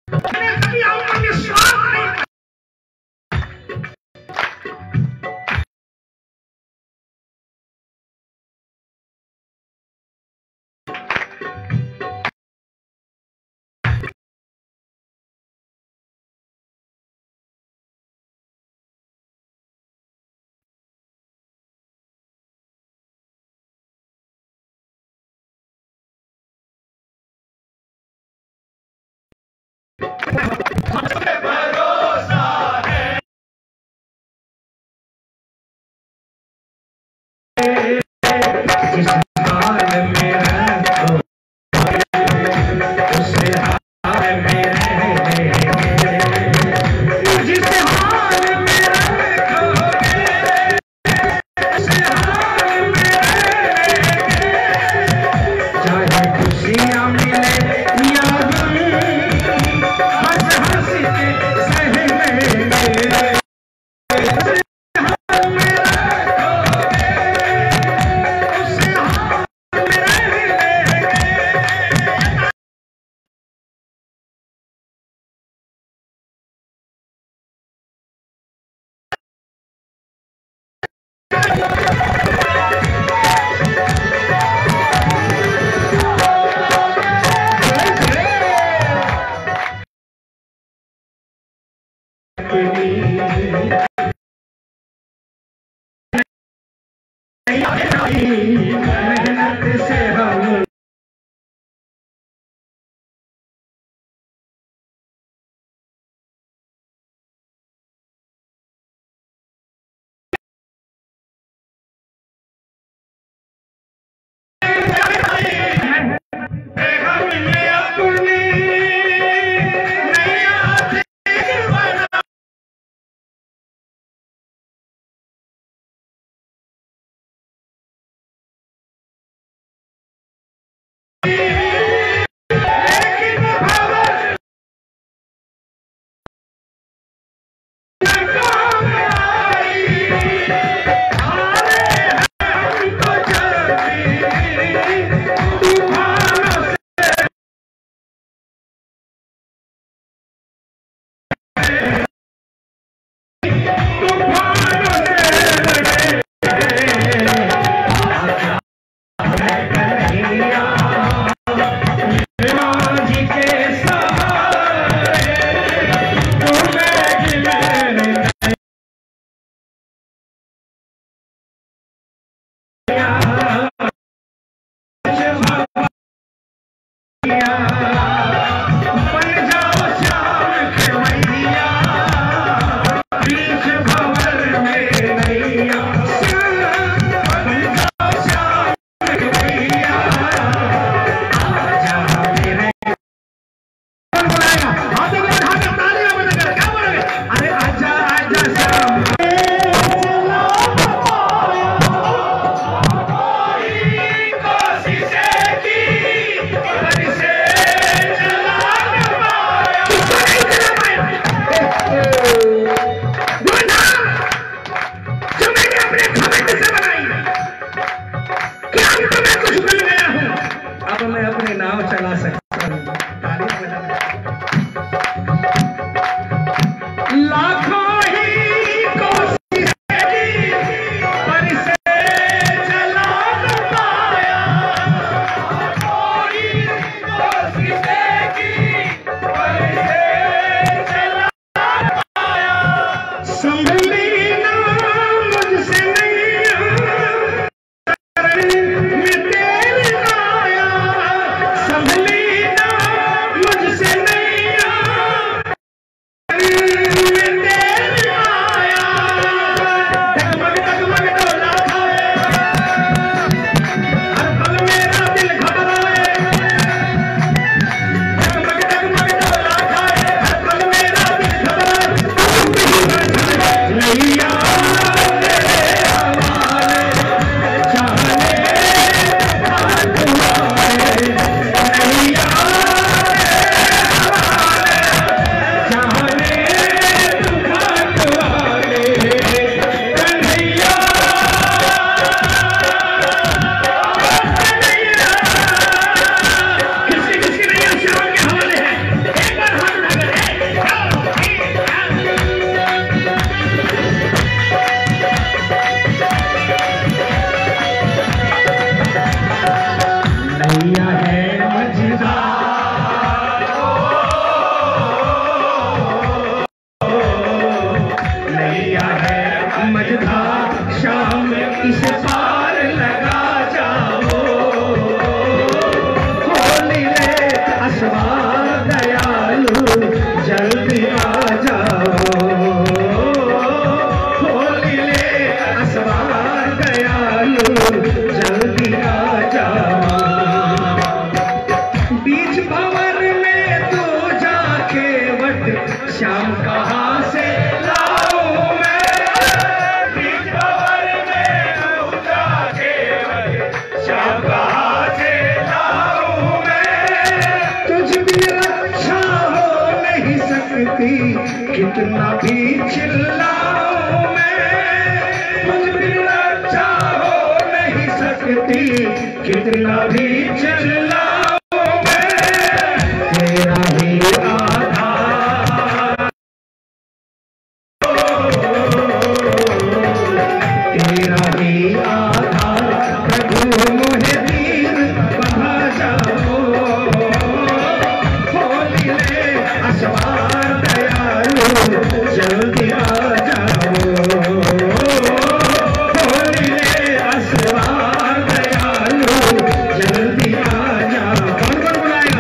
कभी आपका विश्वास नहीं सकती, कितना भी चिल्लाऊं मैं, मुझ बिना अच्छा हो नहीं सकती, कितना भी चिल्लाऊं मैं, तेरा ही आधार, तेरा ही आधार, प्रभु मुझे दीन बना जाओ, होली ले असवार दयालु जल्दी आ जाओ, होली ले असवार दयालु जल्दी आ जाओ। कौन कौन बुलाएगा?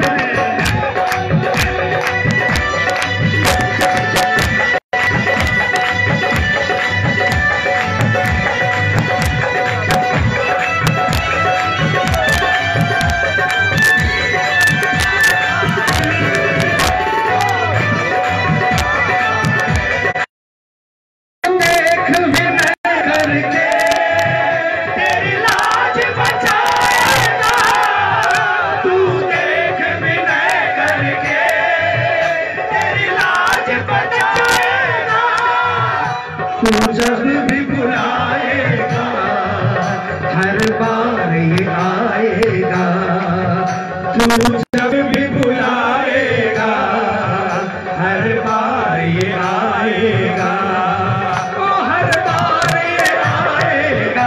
तू जब भी बुलाएगा हर बार ये आएगा, तू जब भी बुलाएगा हर बार ये आएगा, ओ हर बार ये आएगा।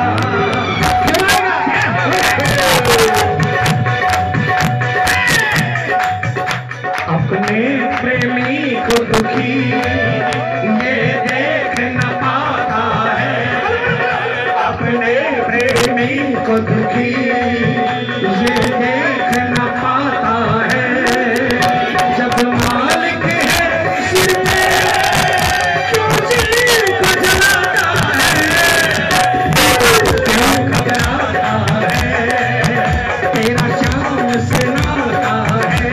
अपने प्रेमी को दुखी ये देख न पाता है, अपने प्रेमी को दुखी ये देख न पाता है, जब मालिक है सिर पे क्यों दिल को जलाता है, क्यों घबराता है, तेरा शाम से नाता है।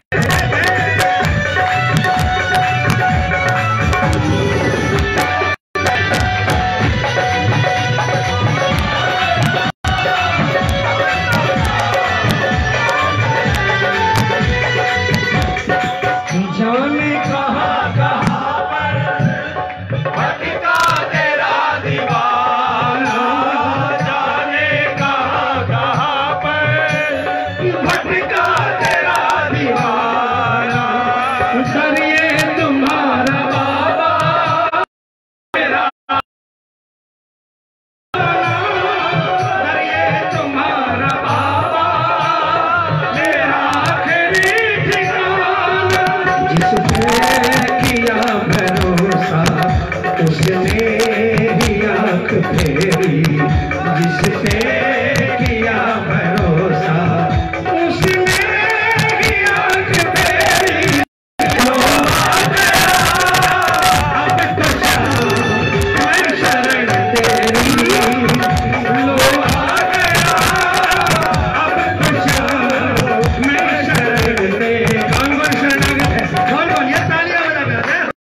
जाने कहाँ कहाँ पर भटका तेरा दीवाना, जाने कहाँ कहाँ पर भटका तेरा दीवाना, करिए तुम्हारा बाबा मेरा, करिए तुम्हारा बाबा मेरा आखिरी ठिकाना, जिसने किया भरोसा उसने ही आंख फेरी, जिसने किया भरोसा उसने ही आंख फेरी, लो आ गया अब तो मैं शरण तेरी, लो आ गया अब तो मैं शरण तेरी। कौन कौन शरण है? कौन कौन? ये तालियां बजा के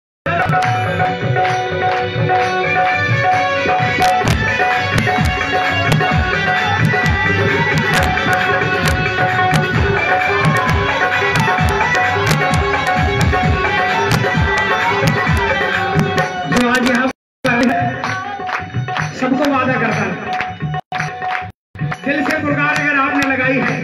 जो आज यहाँ सबको वादा करता है, दिल से पुकार अगर आपने लगाई है,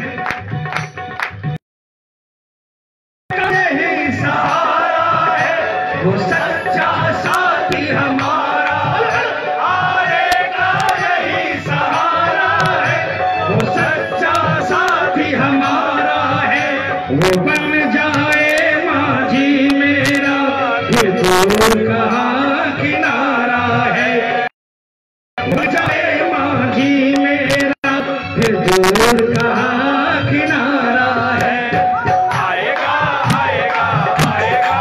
यही सहारा है वो सच्चा साथी हमारा, आएगा यही सहारा है वो सच्चा साथी हमारा है, वो बन जाए माझी मेरा फिर दूर कहाँ किनारा है, बन जाए माझी मेरा फिर दूर कहाँ किनारा है, आएगा आएगा आएगा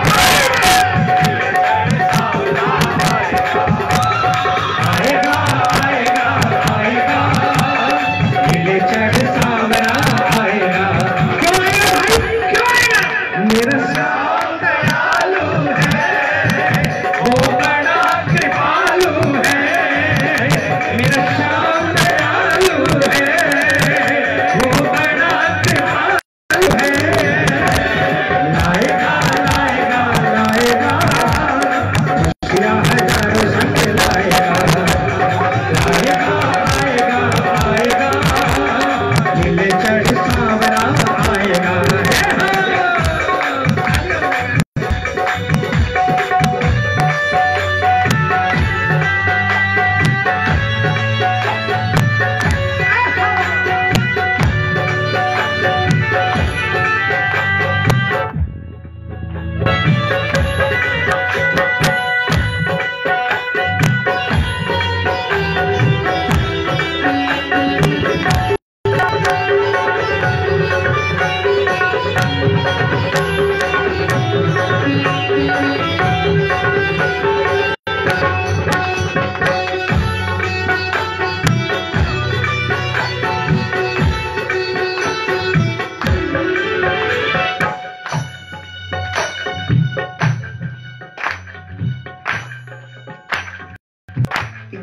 आएगा आएगा आएगा, दिल चढ़ सामरा आएगा। क्यों आएगा भाई, क्यों आएगा? मेरा श्याम दयालु है वो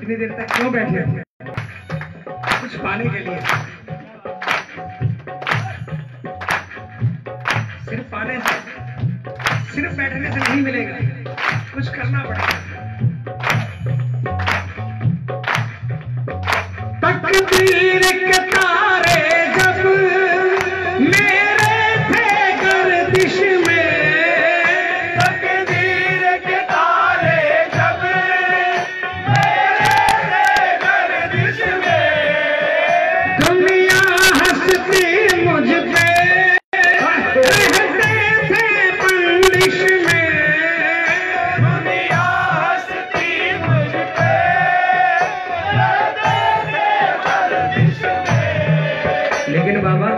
इतनी देर तक क्यों बैठे थे? कुछ पाने के लिए। सिर्फ पाने से, सिर्फ बैठने से नहीं मिलेगा, कुछ करना पड़ेगा। तकदीर के तारे जब मेरे थे गर्दिश में, तकदीर के तारे जब मेरे थे गर्दिश में, दुनिया हंसती मुझ पे रहते थे बंदिश में, दुनिया हंसती मुझ पे रहते थे बंदिश में। लेकिन बाबा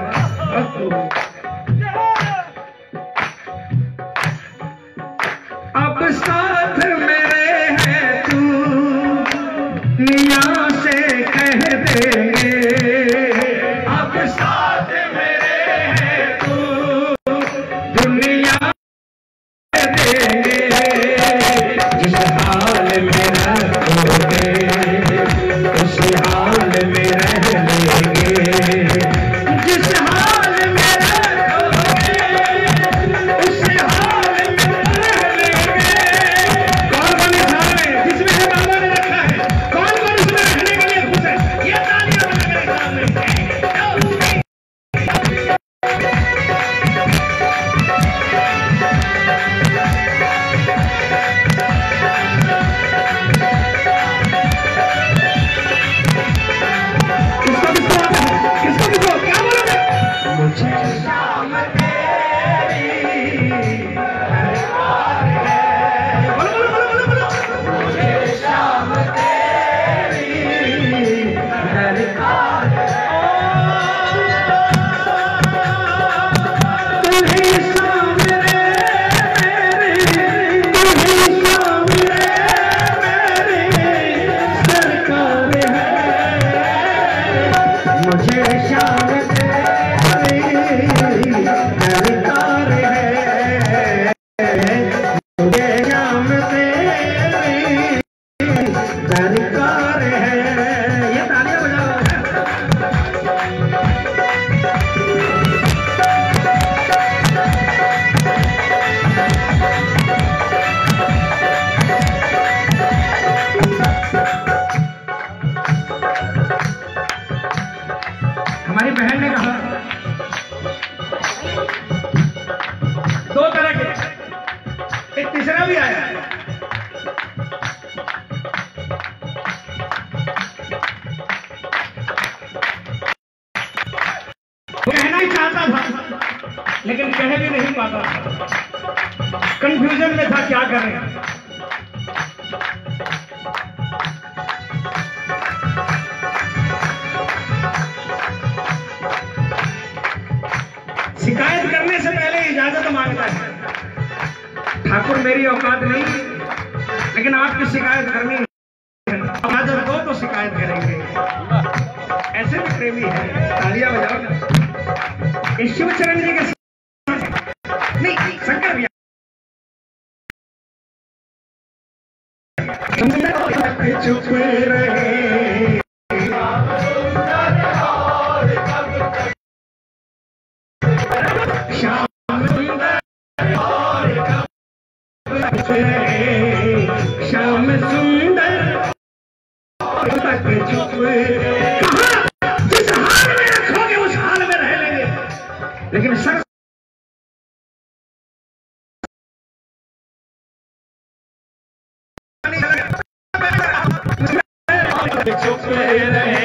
अब साथ मेरे है तू, दुनिया से कह देंगे, अब साथ मेरे है तू, दुनिया से देंगे, जिस हाल में रखोगे उस हाल में रह लेंगे, जिस हाल में रखोगे उस हाल में रह लेंगे। कौन कौन इस हाल में जिसमें है बाबा ने रखा है, कौन कौन उसमें रहने के लिए खुश है? ये तालियां बजा मेरे सामने। किसको क्या बोलोगे? मुझे शाम तेरी, बोलो बोलो बोलो बोलो बोलो, मुझे शाम तेरी दरकार है, तुम्हीं सामने मेरी, तुम्हीं सामने मेरी सरकार है, मुझे शाम तेरी दरकार है, मुझे शाम तेरी दरकार है। ये तालियां बजाओ। हमारी बहन ने कहा दो तरह के, एक तीसरा भी आया। कहना ही चाहता था लेकिन कह भी नहीं पाता, कंफ्यूजन में था क्या करें। शिकायत करने से पहले इजाजत मांगता है। ठाकुर मेरी औकात नहीं, लेकिन आपकी शिकायत करनी है, इजाजत दो तो शिकायत करेंगे। ऐसे भी प्रेमी है। तालियां बजाओ ना। इस शिवचरण जी के नहीं, शंकर भैया चुप रहे श्याम सुंदर तक चुप, कहा जिस हाल में रखोगे उस हाल में रह लेंगे, लेकिन सर चुप रहे।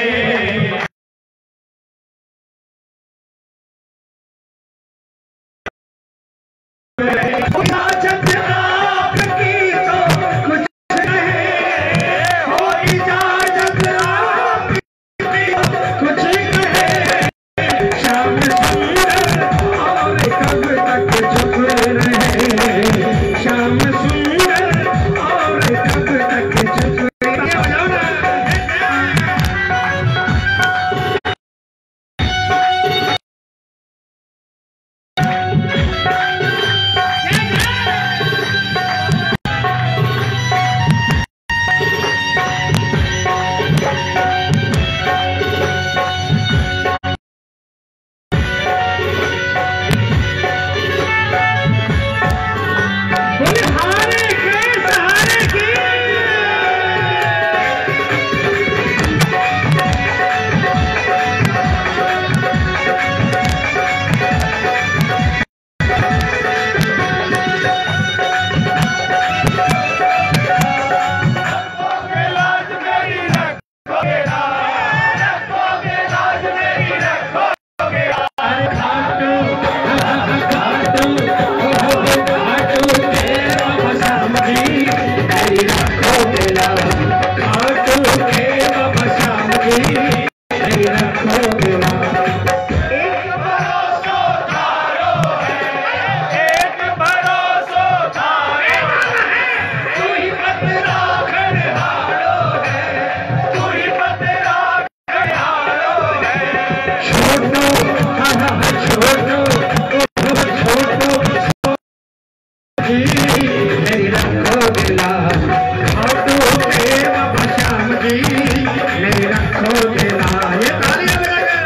मेरी रखोगे लाज, खाटू पे बाबा श्याम जी मेरी रखोगे लाज। ये तालियां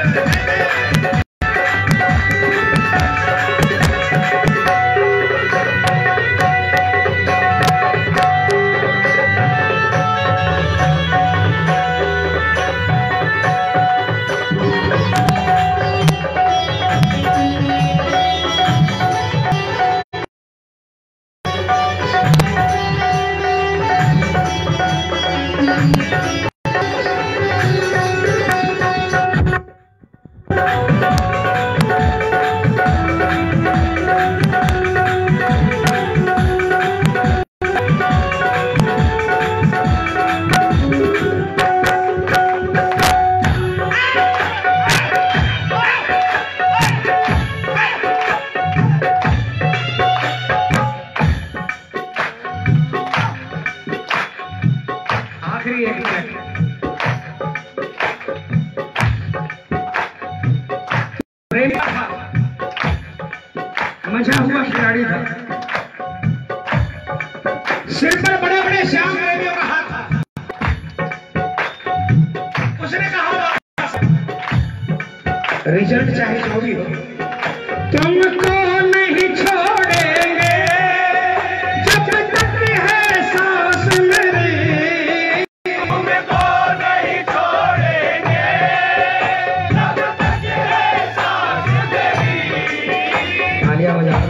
मजा हुआ खिलाड़ी था, सिर पर बड़े बड़े श्याम देवियों का हाथ था। उसने कहा रिजल्ट चाहे जो भी हो तुमको नहीं छोड़ेंगे जब तक है सांस मेरी, तुमको नहीं छोड़ेंगे जब तक है सांस मेरी। तालियां बजा।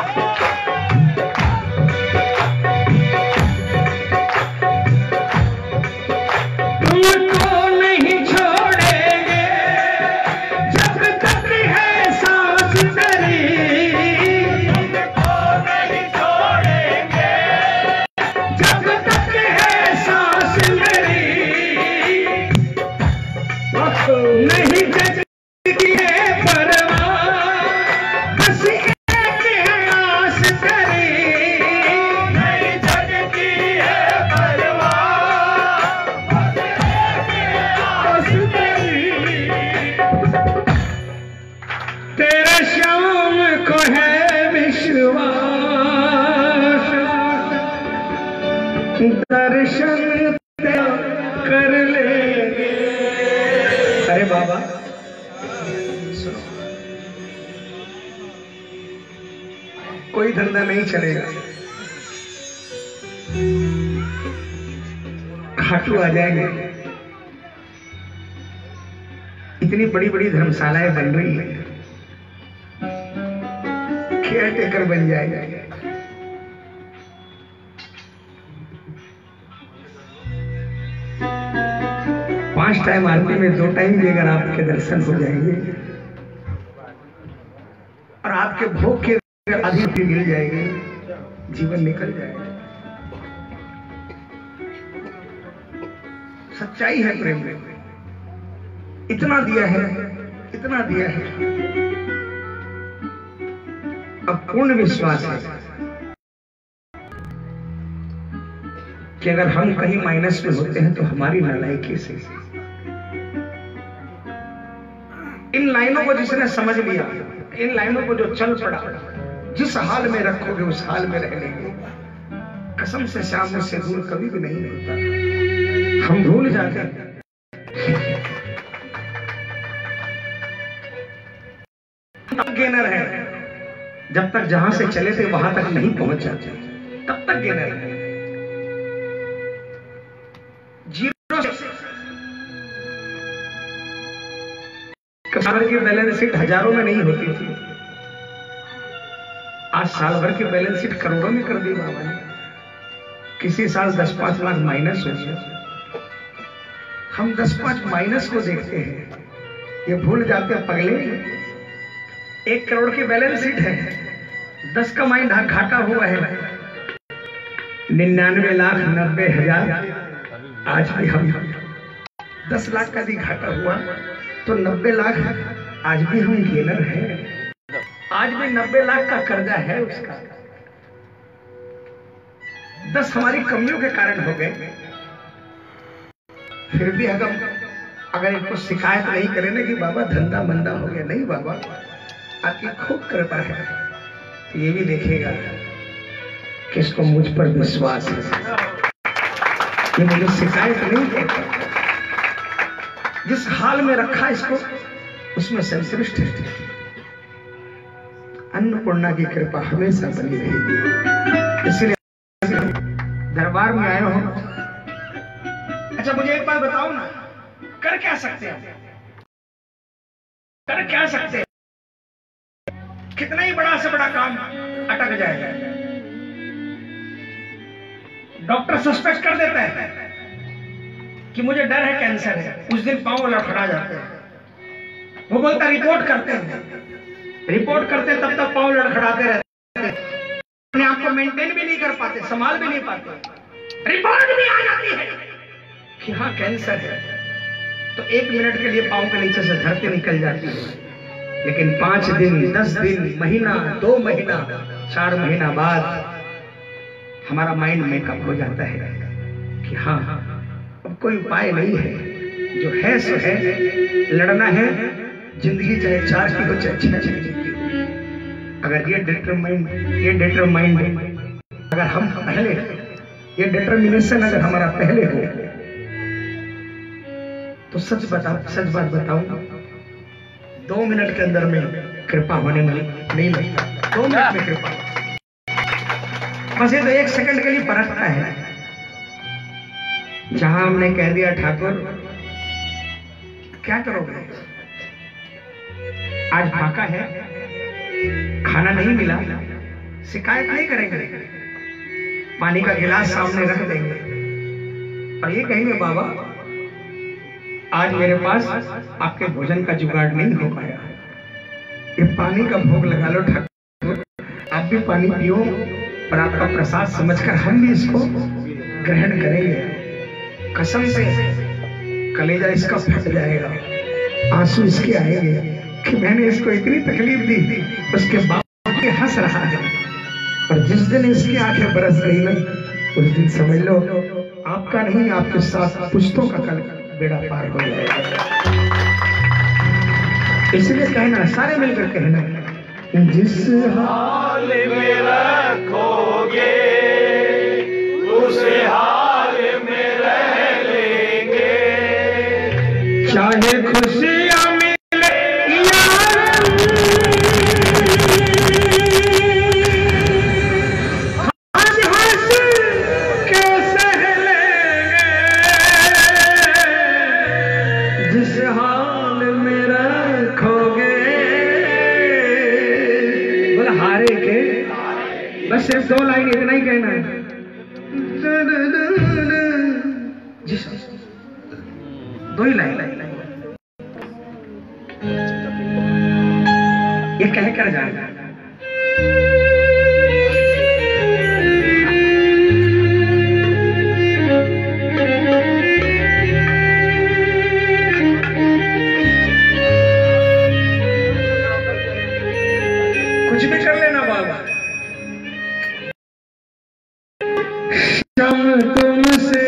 दर्शन कर ले। अरे बाबा सुनो, कोई धंधा नहीं चलेगा, खाटू आ जाएंगे। इतनी बड़ी बड़ी धर्मशालाएं बन रही है, केयर टेकर बन जाएगा। पांच टाइम आरती में 2 टाइम भी अगर आपके दर्शन हो जाएंगे और आपके भोग के अधिक भी मिल जाएंगे, जीवन निकल जाएगा। सच्चाई है प्रेम में, इतना दिया है, इतना दिया है। अब पूर्ण विश्वास है कि अगर हम कहीं माइनस में होते हैं तो हमारी नालायकी से। इन लाइनों को जिसने समझ लिया, इन लाइनों को जो चल पड़ा, जिस हाल में रखोगे उस हाल में रह लेंगे। कसम से श्याम मुझसे दूर कभी भी नहीं होता, हम भूल जाते हैं। गेनर है, जब तक जहां से चले थे वहां तक नहीं पहुंच जाते, तब तक गेनर है। जीरो साल की बैलेंस शीट हजारों में नहीं होती थी, आज साल भर की बैलेंस शीट करोड़ों में कर दी बाबा ने। किसी साल 10-5 लाख माइनस हो गया, हम 10-5 माइनस को देखते हैं, ये भूल जाते हैं पगले। 1 करोड़ की बैलेंस शीट है, 10 का माइंड घाटा हुआ है 99,90,000। आज भी हम 10 लाख का भी घाटा हुआ तो 90 लाख आज भी हम गेनर हैं। आज भी 90 लाख का कर्जा है उसका। 10 हमारी कमियों के कारण हो गए, फिर भी अगर इनको शिकायत नहीं करें ना कि बाबा धंधा मंदा हो गया, नहीं बाबा आपकी खूब कृपा है, तो ये भी देखेगा कि इसको मुझ पर विश्वास है, ये मुझे शिकायत नहीं करता, जिस हाल में रखा इसको उसमें संतुष्ट है। अन्नपूर्णा की कृपा हमेशा बनी रहेगी। इसलिए दरबार में आए हो। अच्छा मुझे एक बात बताओ ना, कर क्या सकते हैं, कर क्या सकते हैं? कितना ही बड़ा से बड़ा काम अटक जाएगा। डॉक्टर सस्पेक्ट कर देता है कि मुझे डर है कैंसर है, उस दिन पांव लड़खड़ा जाते हैं। वो बोलता रिपोर्ट करते हैं, रिपोर्ट करते तब तक पांव लड़खड़ाते रहते हैं, अपने आप को मेंटेन भी नहीं कर पाते, संभाल भी नहीं पाते। रिपोर्ट भी आ जाती है कि हाँ कैंसर है, तो 1 मिनट के लिए पांव के नीचे से धरती निकल जाती है। लेकिन 5 दिन 10 दिन महीना 2 महीना 4 महीना बाद हमारा माइंड मेकअप हो जाता है कि हाँ अब कोई उपाय नहीं है, जो है सो है, लड़ना है, जिंदगी चाहे 4 की हो चाहे 6 की। अगर ये डिटरमाइंड अगर हम पहले, ये डिटर्मिनेशन अगर हमारा पहले हो तो सच बात बताऊं, 2 मिनट के अंदर में कृपा होने में नहीं लगता। 2 मिनट में कृपा, बस ये तो 1 सेकंड के लिए परखता है। जहां हमने कह दिया ठाकुर क्या करोगे, आज फाका है, खाना नहीं मिला, शिकायत नहीं करेंगे, पानी का गिलास सामने रख देंगे और ये कहेंगे बाबा आज मेरे पास आपके भोजन का जुगाड़ नहीं हो पाया, ये पानी का भोग लगा लो ठाकुर, आप भी पानी पियो और आपका प्रसाद समझकर हम भी इसको ग्रहण करेंगे। कसम से कलेजा इसका फट जाएगा, आंसू इसके आएंगे कि मैंने इसको इतनी तकलीफ दी, उसके बाद ये हंस रहा है। और जिस दिन इसकी आंखें बरस गई ना, उस दिन समझ लो आपका नहीं, आपके साथ पुश्तों का कल बेड़ा पार हो जाएगा। इसलिए कहना, सारे मिलकर कहना, जिस हाल में रखोगे उस हाल में रह लेंगे, चाहे खुशियां मिले यार, हंस हंस के सह लेंगे, जिस हाल में रखोगे। बोला हारे के, बस सिर्फ 2 लाइन इतना ही कहना है। जिस 2 ही लाइन ये कह कर जाएगा। कुछ भी कर लेना बाबा, हम तुमसे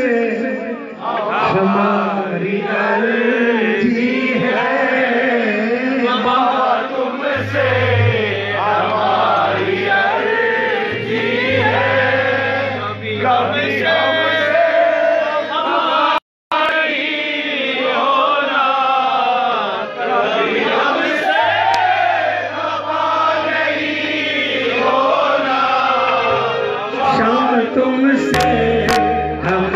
हमारी अर्जी है, बाबा तुमसे हमारी अर्जी है, कभी हमसे हमारी होना, कभी हमसे हमारी होना, शाम तुमसे हम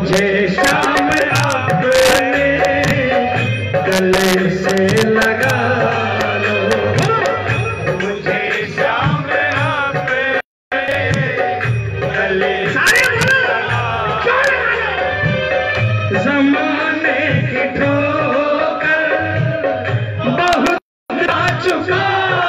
मुझे शाम आपने गले से लगा लो, मुझे शाम आपने गले से लगा लो। ज़माने की ठोकर बहुत आ चुका,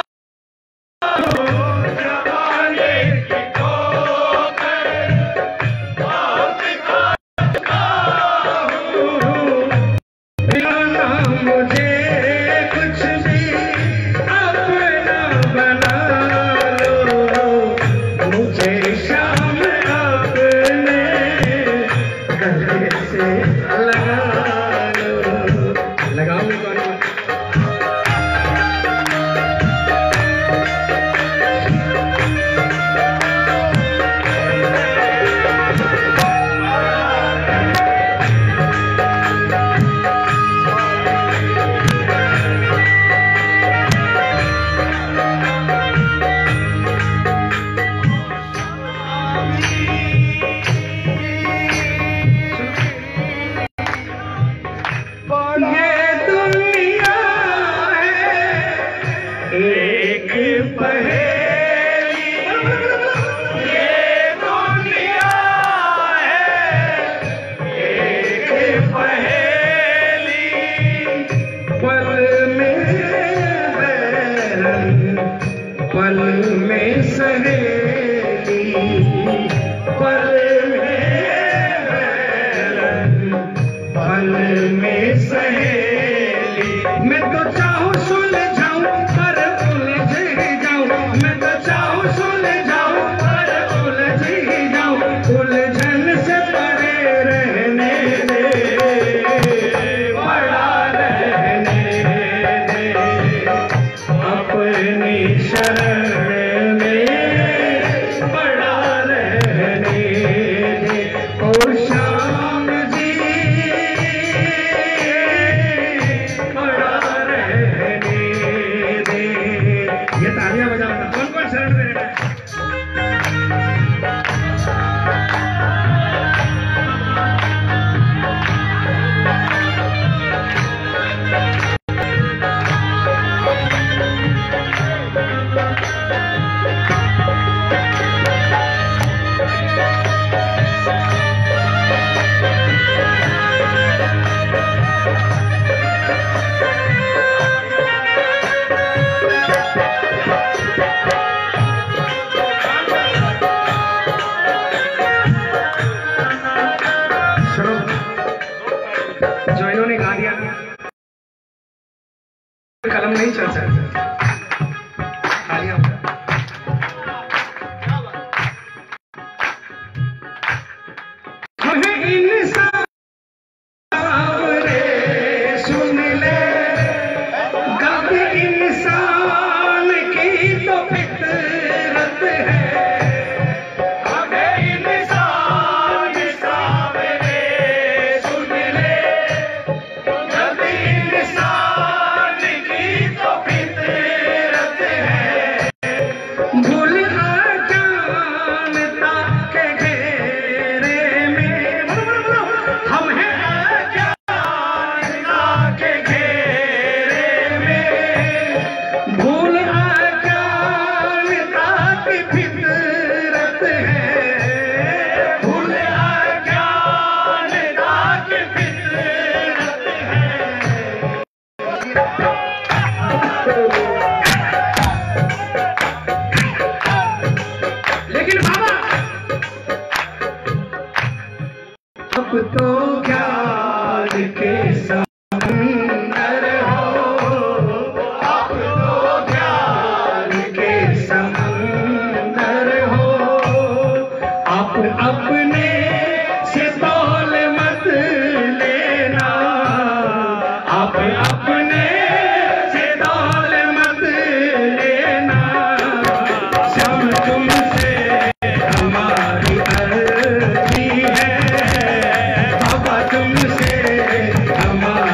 कलम नहीं चल सकता। सुन ले कभी इंसान की तो फितरत है, इंसान सामने सुन ले कभी इंसान की तो फितरत है। भूल अजानता के घेरे में हम हैं, अजानता के घेरे में भूल अजानता की फितरत है, भूल अजानता की फितरत है। लेकिन बाबा अब तो ज्ञान के समंदर हो, अब तो ज्ञान के समंदर हो, आप अपने से तौल मत लेना, आप अपने से तौल मत लेना। सब तुमसे हमारी अर्जी है, बाबा तुमसे हमारी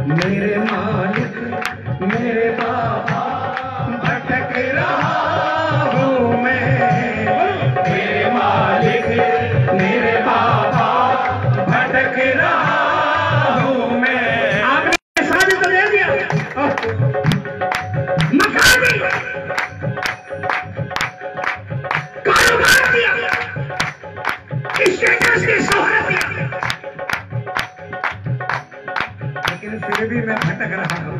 मेरे मालिक मेरे बाबा भटक रहा हूँ मैं, मेरे मालिक मेरे बाबा भटक रहा हूँ मैं। आपने शादी तो दे दिया, मकान दिया, कारोबार दिया, स्टेटस की शोहरत दिया, लेकिन फिर भी मैं भटक रहा हूँ।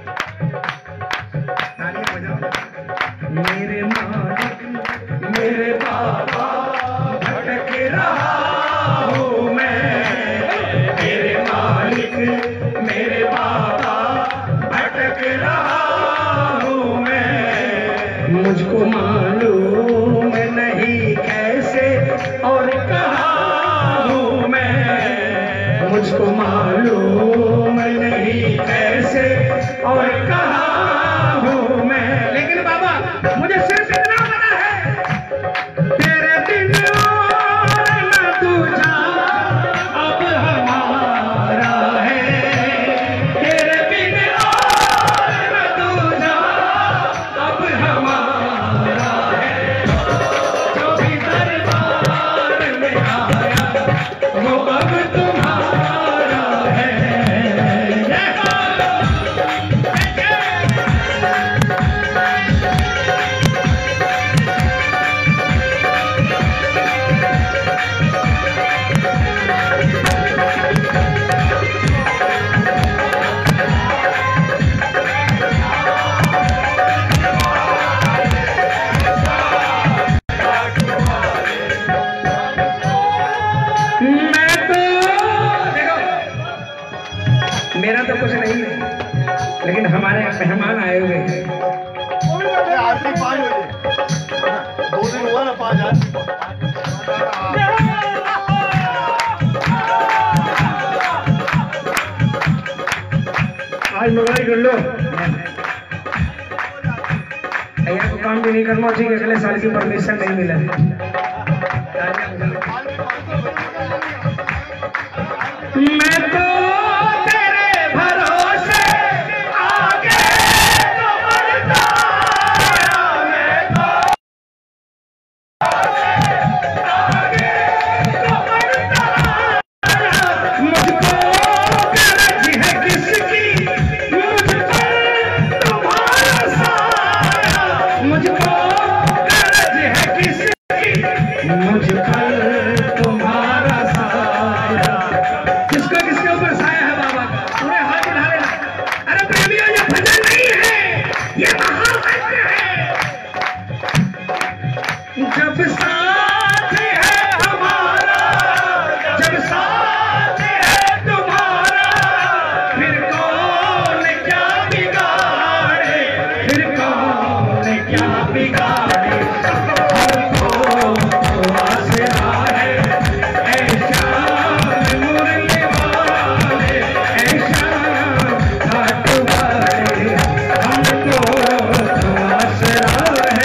ताली बजाओ। मेरे मालिक मेरे बाबा भटक रहा हूँ मैं, मेरे मालिक मेरे बाबा भटक रहा हूँ मैं। मुझको मालूम नहीं कैसे और कहाँ हूँ मैं, मुझको मालूम नहीं कैसे और कहाँ हूँ मैं। लेकिन बाबा मुझे सिर्फ इतना पता है, तेरे दिन और न तुझा अब हमारा है, तेरे बिन और न तुझा अब हमारा है। जो भी दरबार में आया वो अब तुम्हारा है। मेरा तो कुछ नहीं है, लेकिन हमारे यहाँ मेहमान आए हुए हैं। आरती 5 बजे 2 दिन हुआ ना 5 आज मंगवाई कर लो, यहाँ को काम भी नहीं करना चाहिए, अगले साल की परमिशन नहीं मिला। मैं तो तेरे भरोसे आगे तो बढ़ता, मैं तो आगे तो बढ़ता, मुझको गरज है किसकी, मुझको तुम्हारा साया, मुझको गरज है किसकी, मुझको तुम्हारा साया। किसका किसके ऊपर साया है बाबा का? पूरे हाथ उठा लेना। अरे प्रेमियों, ये भजन नहीं है, ये महामंत्र है। जब साथ है हमारा, जब साथ है तुम्हारा, फिर कौन क्या बिगाड़े, फिर कौन क्या बिगाड़े। हमको तो आसरा है ऐसा मुरली वाले, ऐसा घाट वाले, हमको तो आसरा है।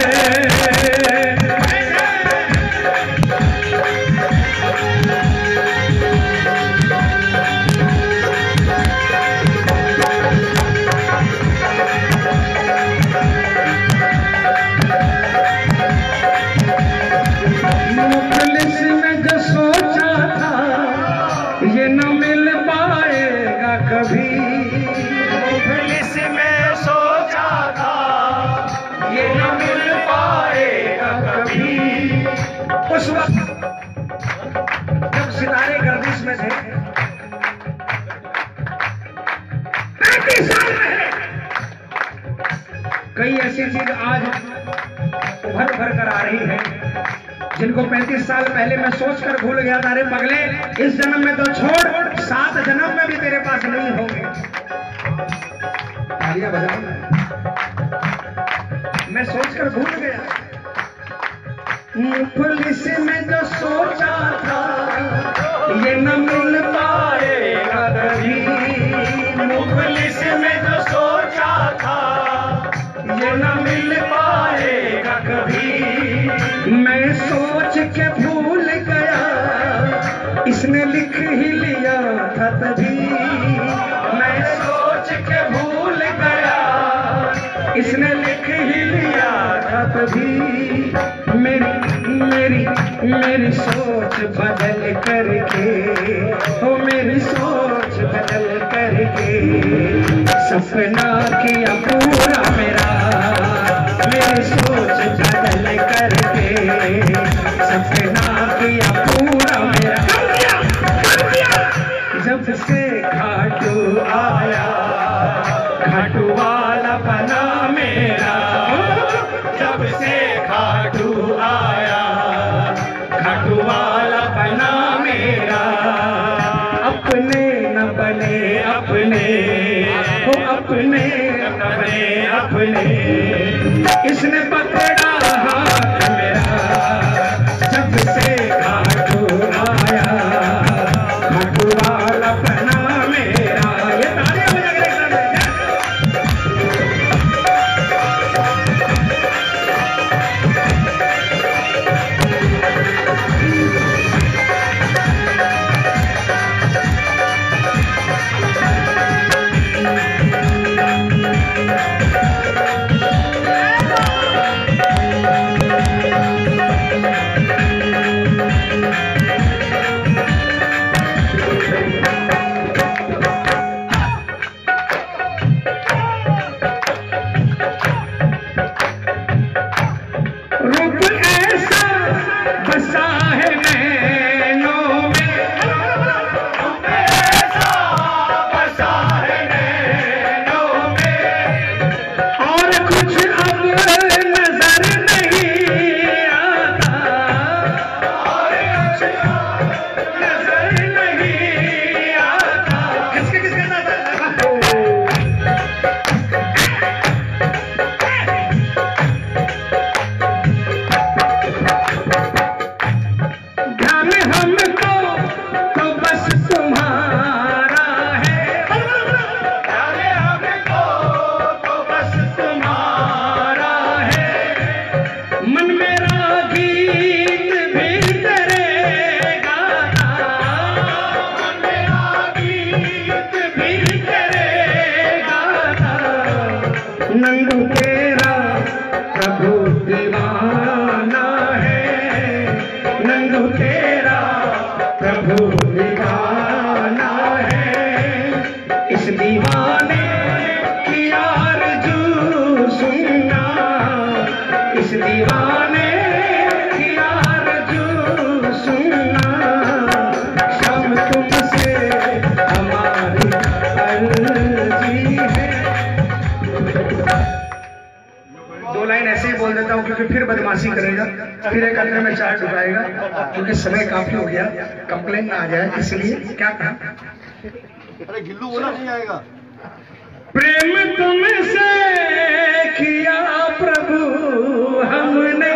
मुखलिस में जो सोचा था ये न मिल पाएगा कभी, मुखलिस में सोचा था ये न मिल पाएगा कभी। उस वक्त जब सितारे गर्दिश में थे, 35 साल में, कई ऐसी चीज आज उभर उभर कर आ रही है जिनको 35 साल पहले मैं सोचकर भूल गया था। अरे पगले, इस जन्म में तो छोड़, 7 जन्म में भी तेरे पास नहीं होंगे। तालियां बजाओ। मैं सोचकर भूल गया। पुलिस में जो सोचा था ये न मिल पाएगा कभी, पुलिस में जो सोचा था ये न मिल पाएगा कभी। मैं सोच के भूल गया, इसने लिख ही लिया था तभी। मैं मेरी सोच बदल करके, हो मेरी सोच बदल करके सपना किया पूरा मेरा, मेरी सोच बदल करके सपना किया पूरा मेरा। जब से घाटू आया, घाटू वाला बना मेरा, जब से घाटू आया, घाटू वाला बना मेरा। अपने न बने अपने, वो अपने न बने अपने, इसने पकड़ा हाथ मेरा, जब से घाटू आया, घाटू वाला बना मेरा। ये तालियां बजा के फिर बदमाशी करेगा, फिर एक अंदर में चार्ज उठाएगा, क्योंकि समय काफी हो गया, कंप्लेन ना आ जाए, इसलिए क्या कहा? अरे गिल्लू बोला नहीं आएगा। प्रेम तुमसे किया प्रभु हमने,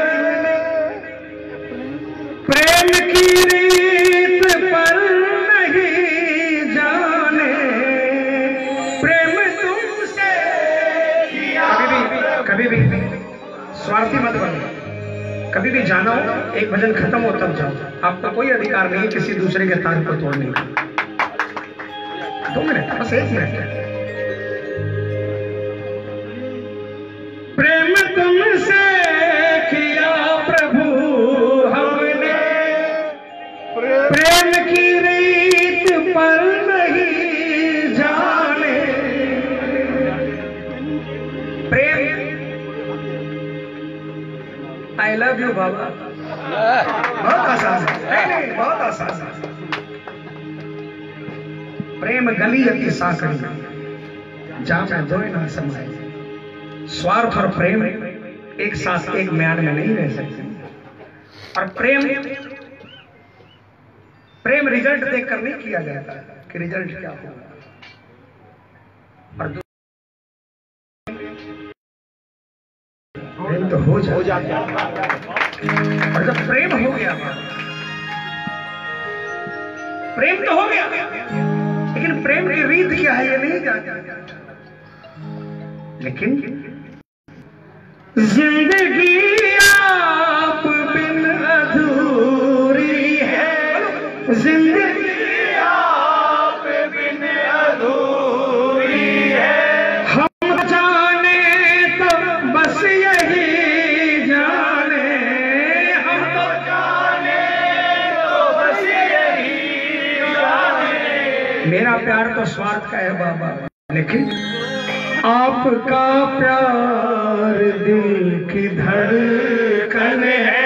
प्रेम की रीत पर नहीं जाने, प्रेम तुमसे किया। कभी भी स्वार्थी मत बनो, कभी भी जाना हो, एक भजन खत्म हो तब जाओ। आपका कोई अधिकार नहीं किसी दूसरे के तार को तोड़ने का। 2 मिनट, बस 1 मिनट। प्रेम तुमसे किया प्रभु हमने, प्रेम की रीत पर नहीं जाने, प्रेम। आई लव यू बाबा, बहुत आसान है, नहीं बहुत आसान है। प्रेम गली अति साकरी, जहां में दो ना समाये। स्वार्थ और प्रेम एक साथ एक म्यान में नहीं रह सकते। और प्रेम रिजल्ट देखकर नहीं किया जाता कि रिजल्ट क्या होगा। और प्रेम तो हो जाता है, और जब प्रेम हो गया, प्रेम तो हो गया, लेकिन प्रेम की रीत क्या है ये नहीं जानता। लेकिन जिंदगी आप बिन अधूरी है, जिंदगी आप बिन अधूरी है। हम जाने तो बस यही जाने, हम तो जाने तो स्वार्थ का है बाबा, लेकिन आपका प्यार दिल की धड़कन है,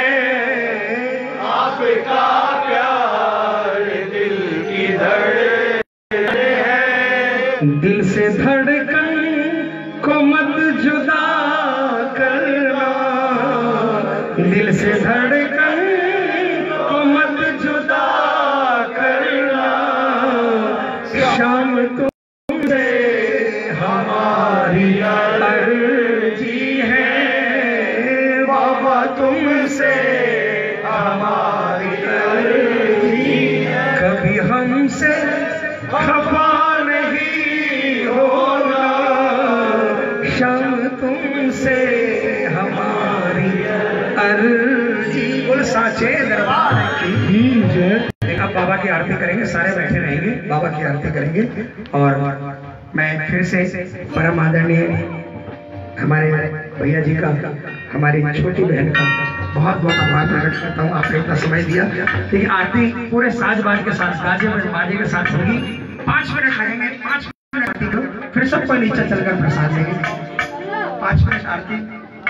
आपका प्यार दिल की धड़कन है, दिल से धड़कन को मत जुदा करना, दिल से धड़कन को मत जुदा करना, शाम तुमसे हमारी अर्जी है, बाबा तुमसे हमारी अर्जी है, कभी हमसे खफा नहीं होना, शाम तुमसे हमारी अर्जी। बोल साचे दरबार की जय। अब बाबा की आरती करेंगे, सारे बैठे रहेंगे, बाबा की आरती करेंगे। और मैं फिर से परम आदरणीय हमारे भैया जी का, हमारी छोटी बहन का बहुत बहुत आभार प्रकट करता हूँ, आपने इतना समय दिया। लेकिन आरती पूरे साज बाज के साथ, गाजे बाजे के साथ होगी। 5 मिनट लगेंगे, 5 मिनट आरती को, फिर सबको नीचे चलकर प्रसाद लेंगे। 5 मिनट आरती,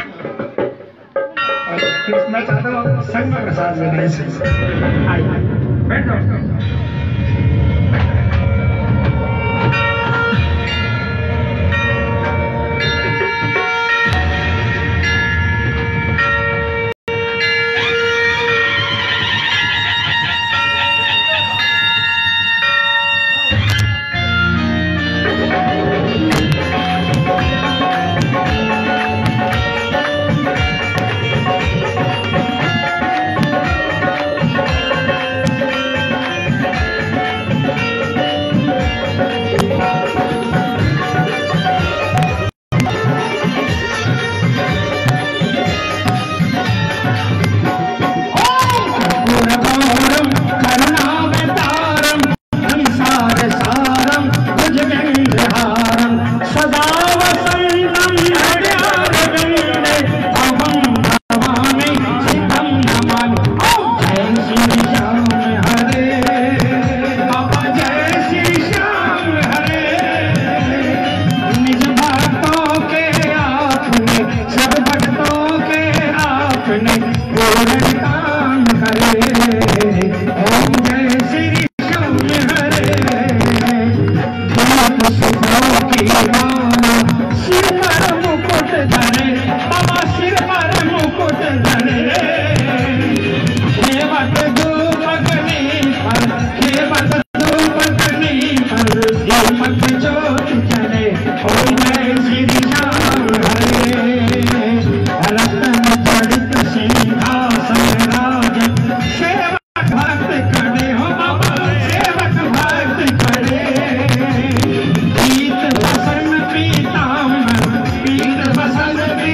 और फिर मैं चाहता हूँ संग में प्रसाद लेने से। आइए बैठ जाओ। पसंद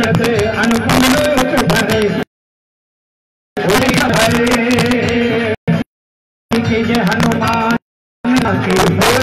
सूरत अनुपम भरे भरे हनुमान की